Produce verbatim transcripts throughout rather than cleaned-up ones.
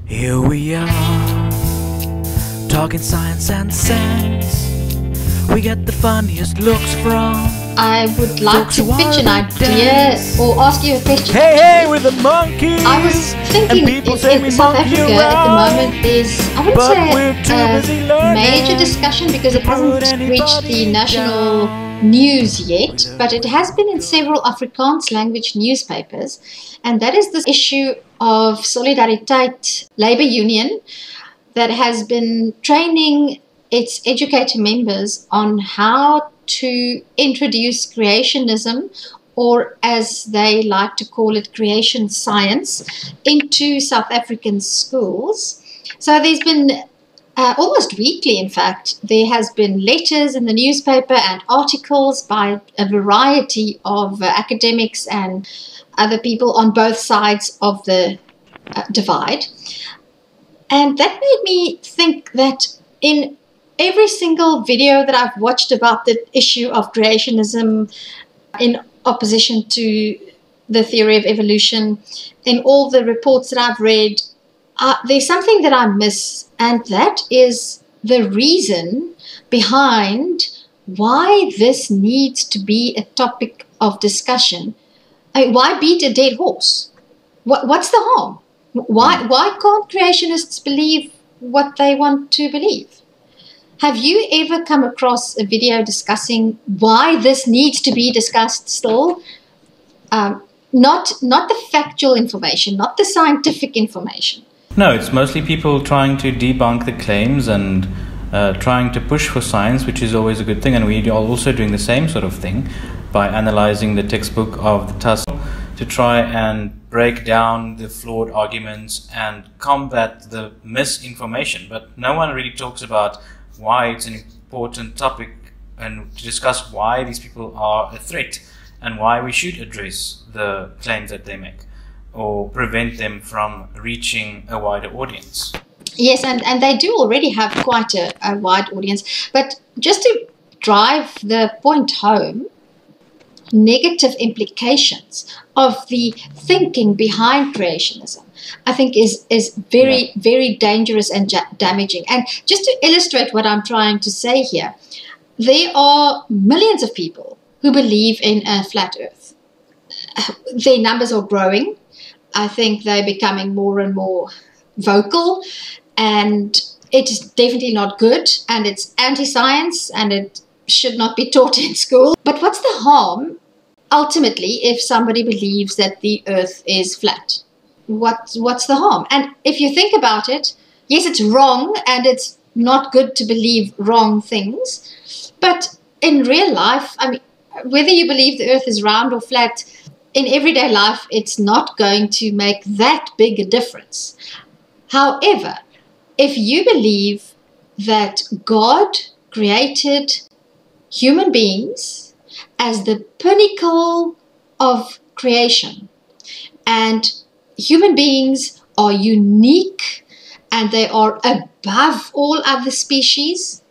Here we are, talking science and sense. We get the funniest looks from I would like to pitch an idea or ask you a question. Hey, hey, we're the monkeys. I was thinking in, in South Africa at the moment there's, I wouldn't say a major discussion because it hasn't reached the national news yet, but it has been in several Afrikaans language newspapers, and that is the issue of Solidariteit Labour Union that has been training its educator members on how to introduce creationism, or as they like to call it, creation science, into South African schools. So there's been uh, almost weekly, in fact, there has been letters in the newspaper and articles by a variety of uh, academics and other people on both sides of the uh, divide. And that made me think that in every single video that I've watched about the issue of creationism in opposition to the theory of evolution, in all the reports that I've read, uh, there's something that I miss, and that is the reason behind why this needs to be a topic of discussion. I mean, why beat a dead horse? What, what's the harm? Why, why can't creationists believe what they want to believe? Have you ever come across a video discussing why this needs to be discussed still? Um, not, not the factual information, not the scientific information. No, it's mostly people trying to debunk the claims and uh, trying to push for science, which is always a good thing. And we are also doing the same sort of thing by analyzing the textbook of the tussle to try and break down the flawed arguments and combat the misinformation. But no one really talks about why it's an important topic and to discuss why these people are a threat and why we should address the claims that they make or prevent them from reaching a wider audience. Yes, and, and they do already have quite a, a wide audience. But just to drive the point home, negative implications of the thinking behind creationism, I think is, is very, yeah. very dangerous and damaging. And just to illustrate what I'm trying to say here, there are millions of people who believe in a flat earth. Their numbers are growing. I think they're becoming more and more vocal, and it is definitely not good, and it's anti-science, and it should not be taught in school. But what's the harm, ultimately, if somebody believes that the earth is flat? What, what's the harm? And if you think about it, yes, it's wrong, and it's not good to believe wrong things. But in real life, I mean, whether you believe the earth is round or flat, in everyday life, it's not going to make that big a difference. However, if you believe that God created human beings as the pinnacle of creation, and human beings are unique and they are above all other species,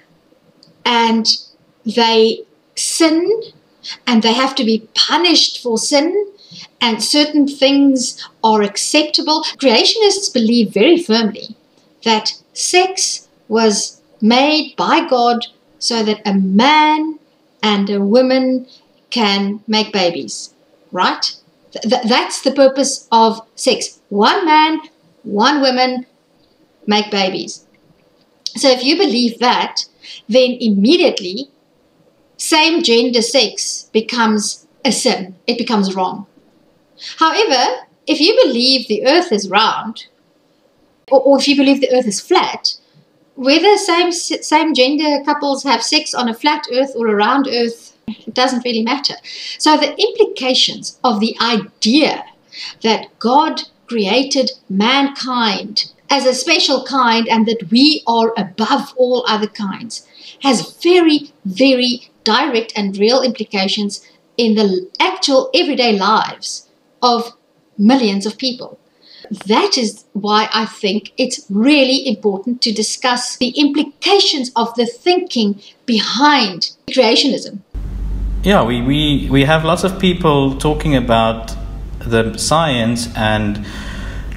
and they sin and they have to be punished for sin, and certain things are acceptable. Creationists believe very firmly that sex was made by God so that a man and a woman can make babies, right? Th that's the purpose of sex. One man, one woman, make babies. So if you believe that, then immediately same gender sex becomes a sin. It becomes wrong. However, if you believe the earth is round, or, or if you believe the earth is flat, whether same, same gender couples have sex on a flat earth or a round earth, it doesn't really matter. So the implications of the idea that God created mankind as a special kind and that we are above all other kinds has very, very direct and real implications in the actual everyday lives of millions of people. That is why I think it's really important to discuss the implications of the thinking behind creationism. Yeah, we, we, we have lots of people talking about the science and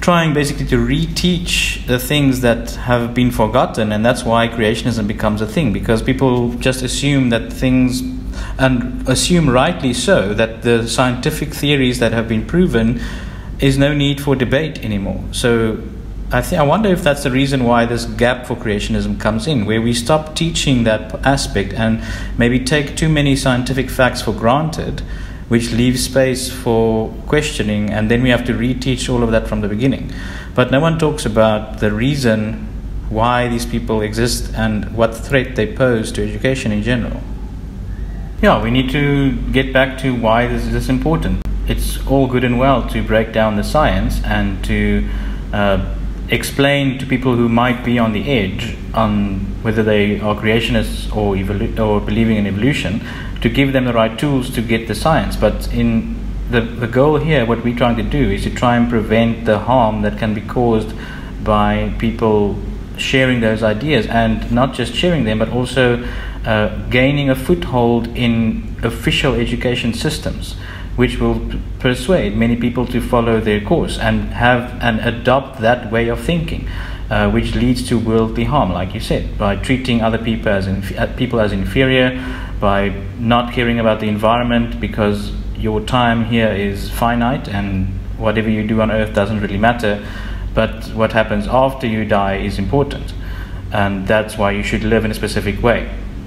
trying basically to reteach the things that have been forgotten, and that's why creationism becomes a thing, because people just assume that things, and assume rightly so, that the scientific theories that have been proven is no need for debate anymore. So I think I wonder if that's the reason why this gap for creationism comes in, where we stop teaching that aspect and maybe take too many scientific facts for granted, which leaves space for questioning, and then we have to reteach all of that from the beginning. But no one talks about the reason why these people exist and what threat they pose to education in general. Yeah, we need to get back to why this is important. It's all good and well to break down the science and to uh, explain to people who might be on the edge on whether they are creationists or evolu- or believing in evolution, to give them the right tools to get the science. But in the, the goal here, what we're trying to do is to try and prevent the harm that can be caused by people sharing those ideas, and not just sharing them, but also uh, gaining a foothold in official education systems, which will p- persuade many people to follow their course and have and adopt that way of thinking, uh, which leads to worldly harm, like you said, by treating other people as inf- uh, people as inferior, by not caring about the environment because your time here is finite and whatever you do on earth doesn't really matter, but what happens after you die is important, and that's why you should live in a specific way.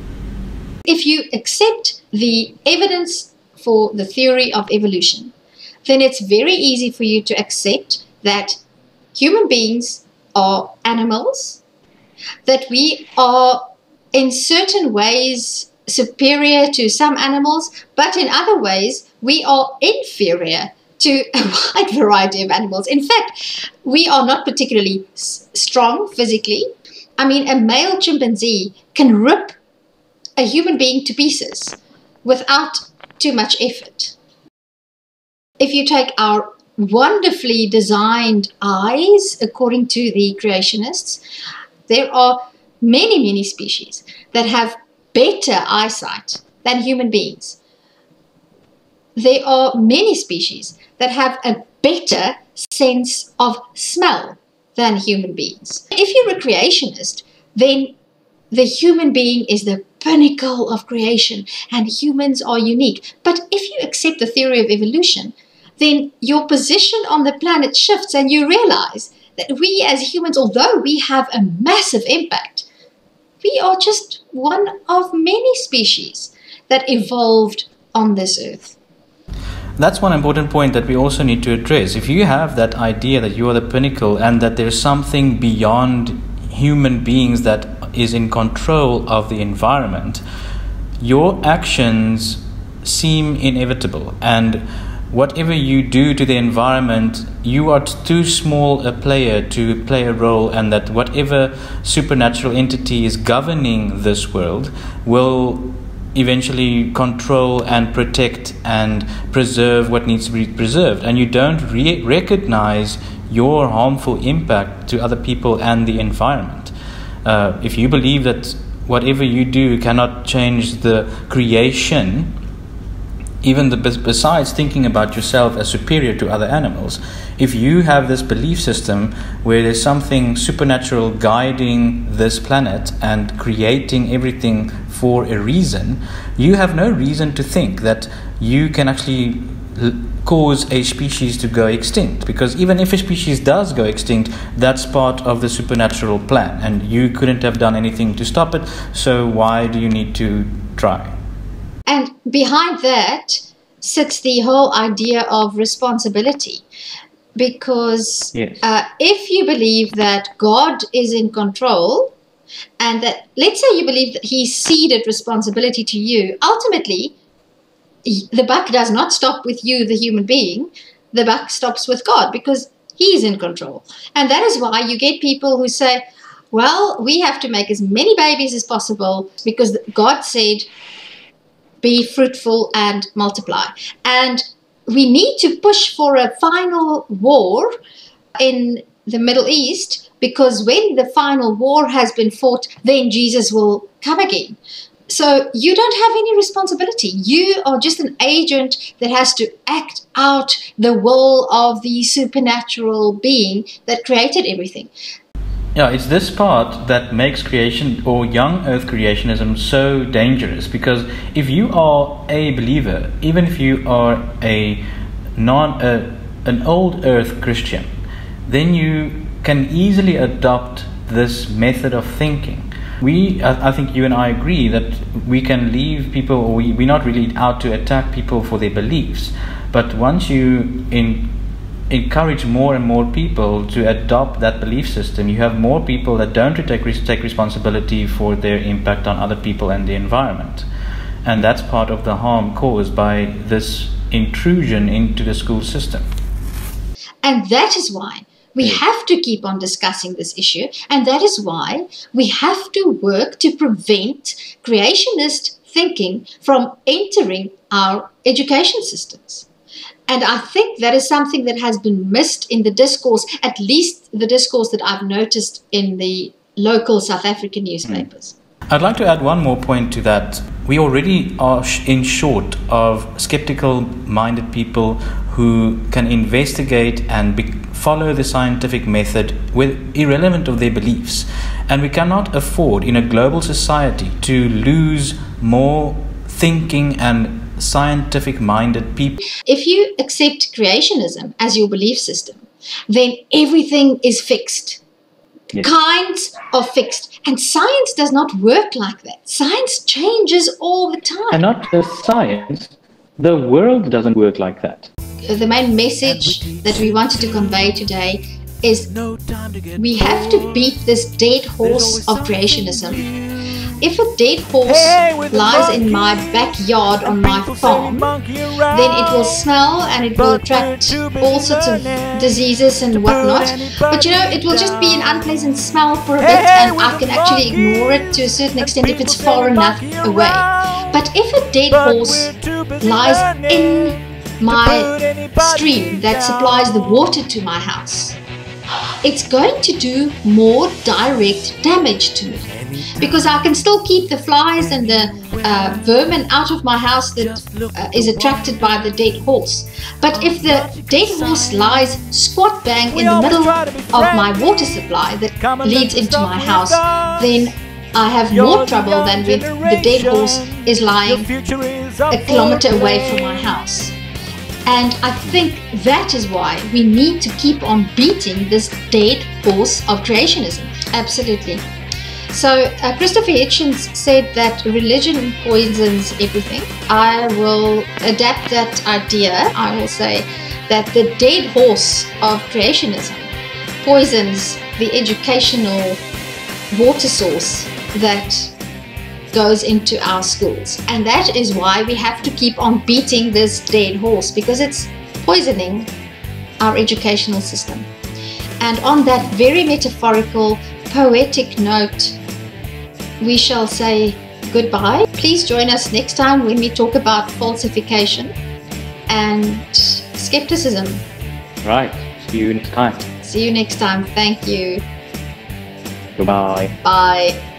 If you accept the evidence for the theory of evolution, then it's very easy for you to accept that human beings are animals, that we are in certain ways superior to some animals, but in other ways we are inferior to a wide variety of animals. In fact, we are not particularly s- strong physically. I mean, a male chimpanzee can rip a human being to pieces without too much effort. If you take our wonderfully designed eyes, according to the creationists, there are many, many species that have better eyesight than human beings. There are many species that have a better sense of smell than human beings. If you're a creationist, then the human being is the pinnacle of creation and humans are unique. But if you accept the theory of evolution, then your position on the planet shifts and you realize that we as humans, although we have a massive impact, we are just one of many species that evolved on this earth. That's one important point that we also need to address. If you have that idea that you are the pinnacle and that there's something beyond human beings that is in control of the environment, your actions seem inevitable, and whatever you do to the environment, you are too small a player to play a role, and that whatever supernatural entity is governing this world will eventually control and protect and preserve what needs to be preserved, and you don't re- recognize your harmful impact to other people and the environment. Uh, if you believe that whatever you do cannot change the creation, even the, besides thinking about yourself as superior to other animals, if you have this belief system where there's something supernatural guiding this planet and creating everything for a reason, you have no reason to think that you can actually l- cause a species to go extinct, because even if a species does go extinct, that's part of the supernatural plan and you couldn't have done anything to stop it, so why do you need to try? And behind that sits the whole idea of responsibility. Because Yes. uh, if you believe that God is in control, and that, let's say you believe that He ceded responsibility to you, ultimately, the buck does not stop with you, the human being. The buck stops with God, because He's in control. And that is why you get people who say, well, we have to make as many babies as possible because God said, be fruitful and multiply. And we need to push for a final war in the Middle East, because when the final war has been fought, then Jesus will come again. So you don't have any responsibility. You are just an agent that has to act out the will of the supernatural being that created everything. Yeah, it's this part that makes creation or young earth creationism so dangerous, because if you are a believer, even if you are a non uh, an old earth Christian, then you can easily adopt this method of thinking. We, I think you and I agree that we can leave people, or we, we're not really out to attack people for their beliefs. But once you in, encourage more and more people to adopt that belief system, you have more people that don't take, take responsibility for their impact on other people and the environment. And that's part of the harm caused by this intrusion into the school system. And that is why we have to keep on discussing this issue, and that is why we have to work to prevent creationist thinking from entering our education systems. And I think that is something that has been missed in the discourse, at least the discourse that I've noticed in the local South African newspapers. I'd like to add one more point to that. We already are in short of skeptical-minded people who can investigate and be, follow the scientific method with irrelevant of their beliefs. And we cannot afford in a global society to lose more thinking and scientific-minded people. If you accept creationism as your belief system, then everything is fixed. Yes. Kinds are fixed. And science does not work like that. Science changes all the time. And not just science, the world doesn't work like that. The main message that we wanted to convey today is we have to beat this dead horse of creationism. If a dead horse lies in my backyard on my farm, then it will smell and it will attract all sorts of diseases and whatnot. But you know, it will just be an unpleasant smell for a bit, and I can actually ignore it to a certain extent if it's far enough away. But if a dead horse lies in my stream that supplies the water to my house, it's going to do more direct damage to me, because I can still keep the flies and the uh, vermin out of my house that uh, is attracted by the dead horse. But if the dead horse lies squat bang in the middle of my water supply that leads into my house, then I have more trouble than when the dead horse is lying a kilometer away from my house. And I think that is why we need to keep on beating this dead horse of creationism. Absolutely. So uh, Christopher Hitchens said that religion poisons everything. I will adapt that idea. I will say that the dead horse of creationism poisons the educational water source that goes into our schools. And that is why we have to keep on beating this dead horse, because it's poisoning our educational system. And on that very metaphorical, poetic note, we shall say goodbye. Please join us next time when we talk about falsification and skepticism. Right. See you next time. See you next time. Thank you. Goodbye. Bye.